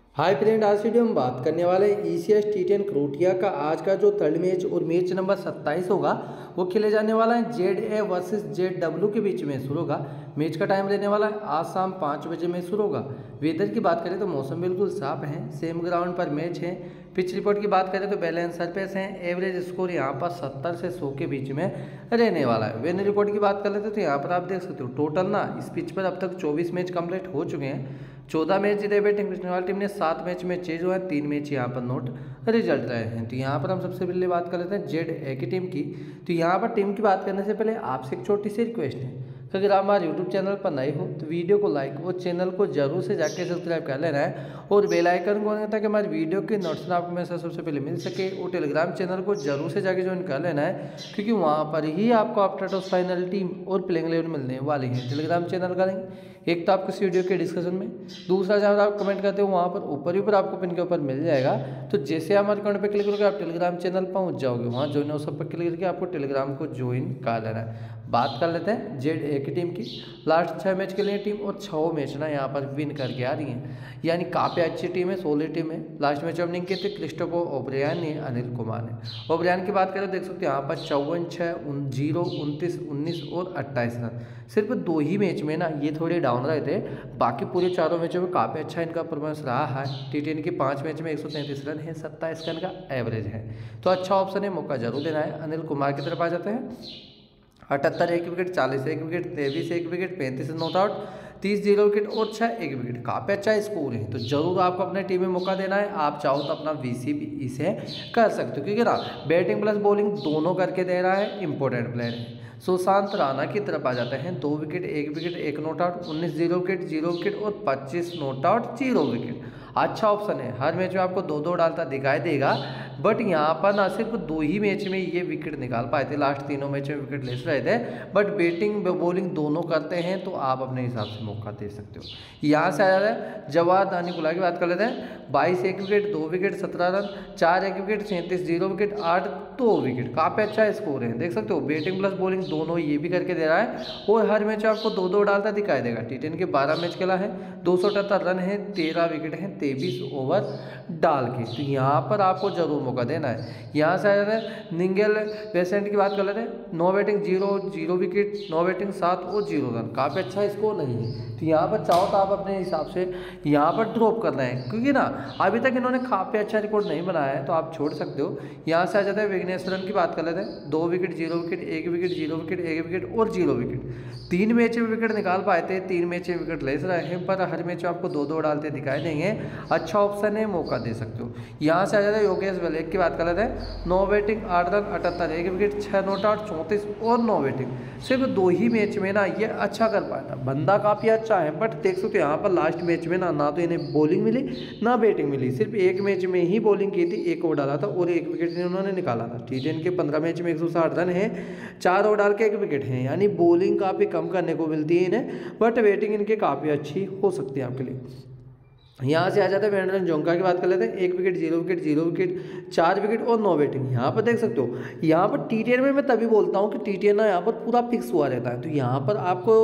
Hi friend, आज video हम बात करने वाले हैं ECS T10 क्रोटिया का। आज का जो थर्ड मैच और मैच नंबर 27 होगा वो खेले जाने वाला है ZA वर्सेस ZW के बीच में शुरू होगा। मैच का टाइम रहने वाला है आज शाम 5 बजे में शुरू होगा। वेदर की बात करें तो मौसम बिल्कुल साफ है, सेम ग्राउंड पर मैच है। पिच रिपोर्ट की बात करें तो बैलेंस सरफेस है। एवरेज स्कोर यहाँ पर 70 से 100 के बीच में रहने वाला है। वेन्यू रिपोर्ट की बात कर लेते तो यहाँ पर आप देख सकते हो टोटल ना इस पिच पर अब तक 24 मैच कंप्लीट हो चुके हैं। 14 मैच जीते बैटिंग करने वाली टीम ने, 7 मैच में चेज हुआ है, 3 मैच यहाँ पर नोट रिजल्ट रहे हैं। तो यहाँ पर हम सबसे पहले बात कर लेते हैं ZA की टीम की। तो यहाँ पर टीम की बात करने से पहले आपसे एक छोटी सी रिक्वेस्ट है, अगर आप हमारे यूट्यूब चैनल पर नए हो तो वीडियो को लाइक और चैनल को जरूर से जाके सब्सक्राइब कर लेना है और बेल आइकन को ताकि हमारी वीडियो की नोटिफिकेशन आपको मेरे साथ सबसे पहले मिल सके। और टेलीग्राम चैनल को जरूर से जाके ज्वाइन कर लेना है, क्योंकि वहाँ पर ही आपको आफ्टर टॉस फाइनल टीम और प्लेइंग 11 मिलने वाली है। टेलीग्राम चैनल का लिंक एक तो आपको इस वीडियो के डिस्कशन में, दूसरा जहाँ आप कमेंट करते हो वहाँ पर ऊपर आपको पिन के ऊपर मिल जाएगा। तो जैसे हमारे अकाउंट पे क्लिक करोगे आप टेलीग्राम चैनल पहुँच जाओगे, वहाँ ज्वाइन हो सब पर क्लिक करके आपको टेलीग्राम को ज्वाइन कर लेना है। बात कर लेते हैं ZA की टीम की। लास्ट 6 मैच के लिए टीम और 6 मैच ना यहाँ पर विन करके आ रही है, यानी काफ़ी अच्छी टीम है, सॉलिड टीम है। लास्ट मैच ओपनिंग किए थे क्रिस्टोफर ओब्रायन ने, अनिल कुमार ने। ओब्रायन की बात करें देख सकते हो यहाँ पर 54, 6, 0, 29, 19 और 28 रन। सिर्फ 2 ही मैच में ना ये थोड़े डाउन रहे थे, बाकी पूरे चारों मैचों में काफ़ी अच्छा इनका परफॉर्मेंस रहा है। T10 की 5 मैच में 133 रन है, 27 रन का एवरेज है। तो अच्छा ऑप्शन है, मौका जरूर देना है। अनिल कुमार की तरफ आ जाते हैं। 78 एक विकेट, 40 एक विकेट, 23 एक विकेट, 35 नॉट आउट, 30 0 विकेट और 6 एक विकेट। काफ़ी अच्छा स्कोर है, तो जरूर आपको अपने टीम में मौका देना है। आप चाहो तो अपना VC भी इसे कर सकते हो, क्योंकि ना बैटिंग प्लस बॉलिंग दोनों करके दे रहा है, इंपॉर्टेंट प्लेयर है। सुशांत राणा की तरफ आ जाते हैं। 2 wicket, 1 wicket, 1 not out, 19 0 wicket, 0 wicket और 25 नॉट आउट, 0 विकेट। अच्छा ऑप्शन है, हर मैच में आपको 2-2 डालता दिखाई देगा, बट यहाँ पर ना सिर्फ 2 ही मैच में ये विकेट निकाल पाए थे, लास्ट तीनों मैच में विकेट लेस रहे थे। बट बैटिंग बॉलिंग दोनों करते हैं, तो आप अपने हिसाब से मौका दे सकते हो। यहाँ से आ जाता है जवाद अनिकुला की बात कर लेते हैं। 22 एक विकेट, 2 विकेट, 17 रन, 4 एक विकेट, 37 0 विकेट, 8 2 विकेट। काफ़ी अच्छा स्कोर है, देख सकते हो बैटिंग प्लस बॉलिंग दोनों ये भी करके दे रहा है, और हर मैच आपको 2-2 डालता दिखाई देगा। T10 के 12 मैच खेला है, 278 रन है, 13 विकेट हैं, 23 ओवर डाल के। तो यहाँ पर आपको जरूर मौका देना है। यहाँ से आ जाते हैं निंगल वेसेंट की बात कर लेते हैं। 9 बैटिंग 0 विकेट, 9 बैटिंग 7 और 0 रन। काफ़ी अच्छा स्कोर नहीं है, तो यहाँ पर चाहो तो आप अपने हिसाब से यहाँ पर ड्रॉप करना है, क्योंकि ना अभी तक इन्होंने काफ़ी अच्छा रिकॉर्ड नहीं बनाया है, तो आप छोड़ सकते हो। यहाँ से आ जाता है विघ्नेश्वरन की बात कर लेते हैं। 2 wicket, 0 wicket, 1 wicket, 0 wicket, 1 wicket और 0 विकेट। 3 मैच में विकेट निकाल पाए थे, 3 मैच में विकेट लेस रहे हैं, पर हर मैच में आपको 2-2 डालते दिखाई देंगे। अच्छा ऑप्शन है, मौका दे सकते हो। यहाँ से आ जाता है योगेश वलेक की बात कर लेते हैं। 9 बैटिंग 8 रन, 78 एक विकेट, 6 नॉट आउट, 34 और 9 बैटिंग। सिर्फ 2 ही मैच में ना ये अच्छा कर पाया था, बंदा काफ़ी अच्छा है, बट देख सकते हो यहाँ पर लास्ट मैच में ना तो इन्हें बॉलिंग मिली ना बैटिंग मिली। सिर्फ एक मैच में ही बॉलिंग की थी, 1 ओवर डाला था और 1 विकेट इन्होंने निकाला था। T10 के 15 मैच में 160 रन है, 4 ओवर डाल के 1 विकेट है, यानी बॉलिंग काफ़ी कम करने को मिलती है इन्हें, बट बैटिंग इनकी काफ़ी अच्छी हो सकती है आपके लिए। यहाँ से आ जाता है वेंडरन जोंका की बात कर लेते हैं। 1 विकेट, 0 विकेट, 0 विकेट, 4 विकेट और 9 बैटिंग। यहाँ पर देख सकते हो, यहाँ पर T10 में मैं तभी बोलता हूँ कि T10 ना यहाँ पर पूरा फिक्स हुआ रहता है, तो यहाँ पर आपको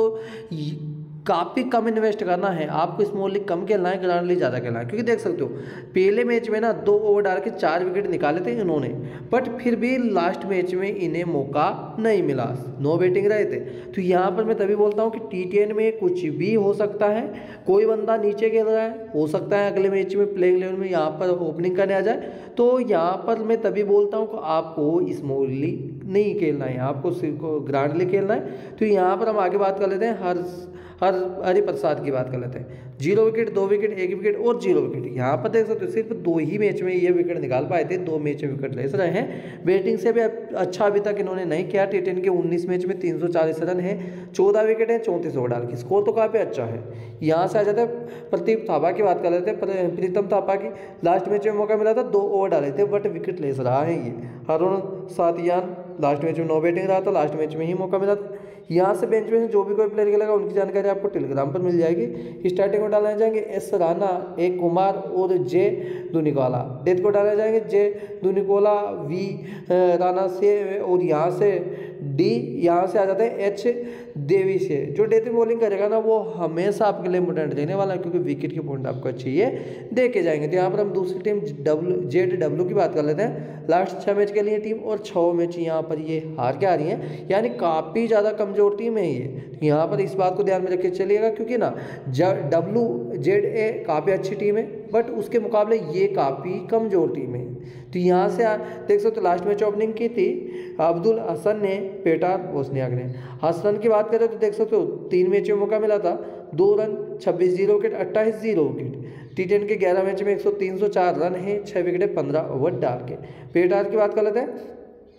काफ़ी कम इन्वेस्ट करना है, आपको स्मॉल लीग कम खेलना है, ग्रैंड लीग ज़्यादा खेलना है। क्योंकि देख सकते हो पहले मैच में ना 2 ओवर डाल के 4 विकेट निकाले थे इन्होंने, बट फिर भी लास्ट मैच में इन्हें मौका नहीं मिला, 9 बैटिंग रहे थे। तो यहाँ पर मैं तभी बोलता हूँ कि T10 में कुछ भी हो सकता है। कोई बंदा नीचे खेल रहा है, हो सकता है अगले मैच में प्लेइंग 11 में यहाँ पर ओपनिंग करने आ जाए, तो यहाँ पर मैं तभी बोलता हूँ कि आपको स्मॉल लीग नहीं खेलना है, आपको सिर्फ ग्रैंड लीग खेलना है। तो यहाँ पर हम आगे बात कर लेते हैं हरिप्रसाद की बात कर लेते हैं। 0 विकेट, 2 विकेट, 1 विकेट और 0 विकेट। यहाँ पर देख सकते हो सिर्फ 2 ही मैच में ये विकेट निकाल पाए थे, 2 मैच में विकेट लेस रहे हैं। बैटिंग से भी अच्छा अभी तक इन्होंने नहीं किया। T10 के 19 मैच में 340 रन है, 14 विकेट है, 34 ओवर डाल के। स्कोर तो काफ़ी अच्छा है। यहाँ से आ जाता है प्रदीप थापा की बात कर लेते हैं। प्रीतम थापा की लास्ट मैच में मौका मिला था, 2 ओवर डाले थे, बट विकेट लेस रहा है ये। अरुण सातियान लास्ट मैच में 9 बैटिंग रहा था, लास्ट मैच में ही मौका मिला था। यहाँ से बेंच में जो भी कोई प्लेयर खेलेगा उनकी जानकारी आपको टेलीग्राम पर मिल जाएगी। स्टार्टिंग को डालने जाएंगे S राणा, A कुमार और J दुनिकोला। डेथ को डाले जाएंगे J दुनिकोला, V राणा से, और यहाँ से डी यहाँ से आ जाता है एच देवी से। जो डेथ में बॉलिंग करेगा ना वो हमेशा आपके लिए इंपोर्टेंट रहने वाला है, क्योंकि विकेट के पॉइंट आपको चाहिए देखे जाएंगे। तो यहाँ पर हम दूसरी टीम ZW की बात कर लेते हैं। लास्ट 6 मैच के लिए टीम और 6 मैच यहाँ पर ये हार के आ रही है, यानी काफ़ी ज़्यादा कमजोर टीम है ये। यहाँ पर इस बात को ध्यान में रख के चलिएगा, क्योंकि ना WZA काफ़ी अच्छी टीम है, बट उसके मुकाबले ये काफ़ी कमज़ोर टीम है। तो यहाँ से देख सकते हो लास्ट मैच ओपनिंग की थी अब्दुल हसन ने, पेटार बोस्नियाक ने। हसन की बात करें तो देख सकते हो 3 मैच में मौका मिला था, 2 रन, 26 0 विकेट, 28 0 विकेट। T10 के 11 मैच में 304 रन है, 6 विकेट, 15 ओवर डाल के। पेटार की बात कर लेते हैं,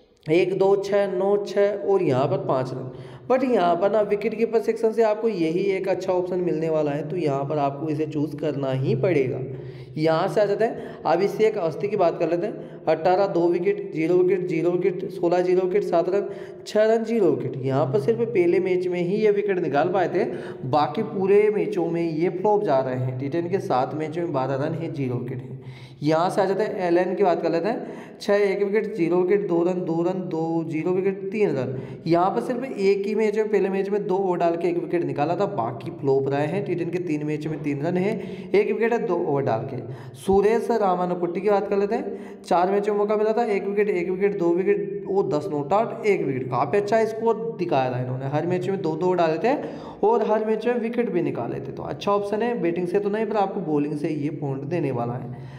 1 2 6 9 6 और यहाँ पर 5 रन। बट यहाँ पर ना विकेट कीपर सेक्शन से आपको यही एक अच्छा ऑप्शन मिलने वाला है, तो यहाँ पर आपको इसे चूज़ करना ही पड़ेगा। यहाँ से आ जाते हैं अभिषेक अवस्थी की बात कर लेते हैं। 18 2 wicket, 0 wicket, 0 wicket, 16 0 wicket, 7 run, 6 run, 0 wicket. यहाँ पर सिर्फ पहले मैच में ही ये विकेट निकाल पाए थे, बाकी पूरे मैचों में ये फ्लॉप जा रहे हैं। T10 के 7 मैचों में 12 रन है, 0 विकेट है। यहाँ से आ जाते हैं LN की बात कर लेते हैं। 6 1 wicket, 0 wicket, 2 run 2 run 2 0 wicket, 3 run. यहाँ पर सिर्फ एक ही मैच में, पहले मैच में 2 ओवर डाल के 1 विकेट निकाला था, बाकी फ्लॉप रहे हैं। T10 के 3 मैच में 3 रन है, 1 विकेट है 2 ओवर डाल के। सुरेश रामानुकुट्टी की बात कर लेते हैं। 4 मैचों में मौका मिला था, 1 विकेट 1 विकेट 2 विकेट और 10 नॉट आउट, 1 विकेट। काफ़ी अच्छा स्कोर दिखाया था इन्होंने, हर मैच में 2 डाले थे और हर मैच में विकेट भी निकाले थे। तो अच्छा ऑप्शन है, बैटिंग से तो नहीं पर आपको बॉलिंग से ये पॉइंट देने वाला है।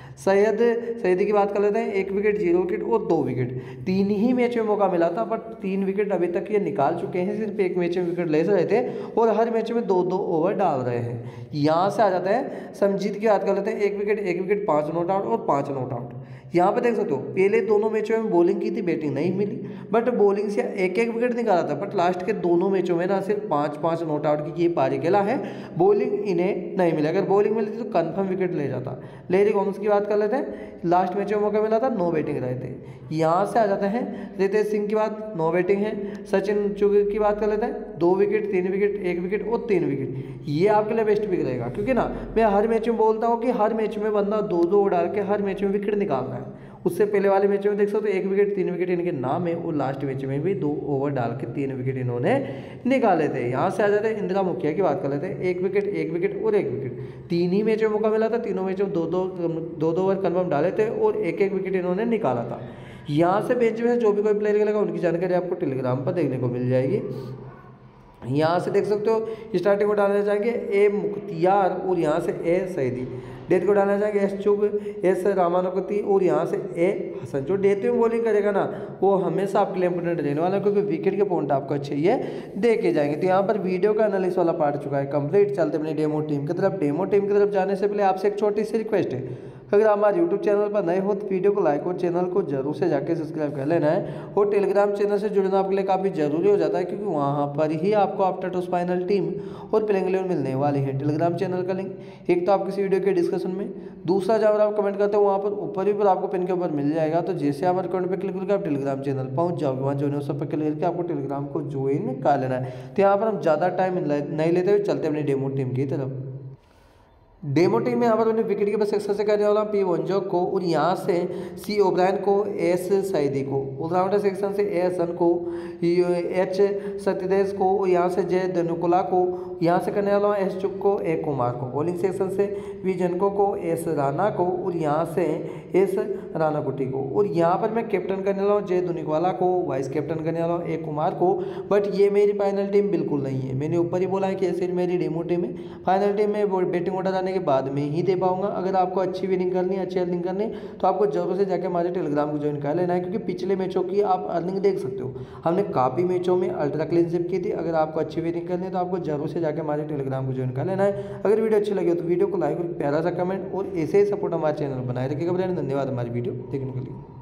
सैयदी की बात कर लेते हैं। 1 विकेट 0 विकेट और 2 विकेट। 3 ही मैच में मौका मिला था, बट 3 विकेट अभी तक ये निकाल चुके हैं। सिर्फ एक मैच में विकेट ले रहे थे और हर मैच में 2 ओवर डाल रहे हैं। यहाँ से आ जाता है समजीत की बात कर लेते हैं। 1 विकेट 5 नॉट आउट और 5 नॉट आउट। यहाँ पे देख सकते हो पहले दोनों मैचों में बॉलिंग की थी, बैटिंग नहीं मिली, बट बॉलिंग से 1 विकेट निकाला था। बट लास्ट के दोनों मैचों में ना सिर्फ 5 नॉट आउट की ये पारी खेला है, बॉलिंग इन्हें नहीं मिली। अगर बॉलिंग मिली थी तो कंफर्म विकेट ले जाता। लेरी कॉम्स की बात कर लेते हैं। लास्ट मैच में मौका मिला था, 9 बैटिंग रहे थे। यहाँ से आ जाते हैं रितेश सिंह की बात, 9 बैटिंग है। सचिन चुग की बात कर लेते हैं। 2 विकेट 3 विकेट 1 विकेट और 3 विकेट। ये आपके लिए बेस्ट पिक रहेगा, क्योंकि ना मैं हर मैच में बोलता हूँ कि हर मैच में बंदा 2 डाल के हर मैच में विकेट निकाल रहा है। उससे पहले वाले मैच में देख सकते हो 1 विकेट 3 विकेट इनके नाम है, और लास्ट मैच में भी 2 ओवर डाल के 3 विकेट इन्होंने निकाले थे। यहाँ से आ जाते हैं इंदिरा मुखिया की बात कर लेते हैं। 1 विकेट 1 विकेट और 1 विकेट। 3 ही मैच में मौका मिला था, तीनों मैच में 2 ओवर कन्फर्म डाले थे और 1 विकेट इन्होंने निकाला था। यहाँ से बेंच में जो भी कोई प्लेयर खेलेगा उनकी जानकारी आपको टेलीग्राम पर देखने को मिल जाएगी। यहाँ से देख सकते हो स्टार्टिंग को डालना चाहेंगे ए मुख्तियार और यहाँ से ए सईदी। डेथ को डालना चाहेंगे एस चुग, एस रामानुकुट्टी और यहाँ से ए हसन। जो डेथ में बॉलिंग करेगा ना वो हमेशा आपके लिए इंपोर्टेंट रहने वाला है, क्योंकि विकेट के पॉइंट आपको अच्छे ये देखे जाएंगे। तो यहाँ पर वीडियो का एनालिसिस वाला पार्ट चुका है कंप्लीट। चलते अपनी डेमो टीम की तरफ। डेमो टीम की तरफ जाने से पहले आपसे एक छोटी सी रिक्वेस्ट है, अगर हमारे यूट्यूब चैनल पर नए हो तो वीडियो को लाइक और चैनल को जरूर से जाके सब्सक्राइब कर लेना है। और टेलीग्राम चैनल से जुड़ना आपके लिए काफ़ी ज़रूरी हो जाता है, क्योंकि वहाँ पर ही आपको आफ्टर टॉस फाइनल टीम और प्लेइंग 11 मिलने वाली है। टेलीग्राम चैनल का लिंक एक तो आपको किसी वीडियो के डिस्कशन में, दूसरा जब आप कमेंट करते हो वहाँ पर ऊपर भी पर आपको पिन के ऊपर मिल जाएगा। तो जैसे हमारे अकाउंट पर क्लिक करके आप टेलीग्राम चैनल पहुँच जाओगे, वहाँ ज्वाइन सब पर क्लिक करके आपको टेलीग्राम को ज्वाइन कर लेना है। तो यहाँ पर हम ज़्यादा टाइम नहीं लेते हुए चलते अपनी डेमो टीम की तरफ। डेमो टीम में यहाँ पर मैंने विकेट कीपर सेक्शन से करने वाला P वंजो को, और यहाँ से C ओब्रायन को, S सईदी को। ऑलराउंडर सेक्शन से A हसन को, H सत्यदेश को, और यहाँ से J धनुकुला को। यहाँ से करने वाला S चुक को, A कुमार को। बॉलिंग सेक्शन से V जनको को, S राणा को, और यहाँ से S रानाकुट्टी को। और यहाँ पर मैं कैप्टन करने वाला हूँ J धनुकुला को, वाइस कैप्टन करने वाला हूँ A कुमार को। बट ये मेरी फाइनल टीम बिल्कुल नहीं है, मैंने ऊपर ही बोला है कि ऐसे मेरी डेमो टीम है। फाइनल टीम में बैटिंग ऑर्डर के बाद में ही दे पाऊंगा। अगर आपको अच्छी विनिंग करनी है, अच्छी अर्निंग करनी है, तो आपको जरूर से जाके हमारे टेलीग्राम को ज्वाइन कर लेना है, क्योंकि पिछले मैचों की आप अर्निंग देख सकते हो। हमने काफ़ी मैचों में अल्ट्रा क्लीनशिप की थी। अगर आपको अच्छी विनिंग करनी है तो आपको जरूर से जाके हमारे टेलीग्राम को ज्वाइन कर लेना है। अगर वीडियो अच्छी लगी हो तो वीडियो को लाइक और प्यारा सा कमेंट और ऐसे ही सपोर्ट हमारे चैनल बनाए रखिएगा। धन्यवाद हमारी वीडियो देखने के लिए।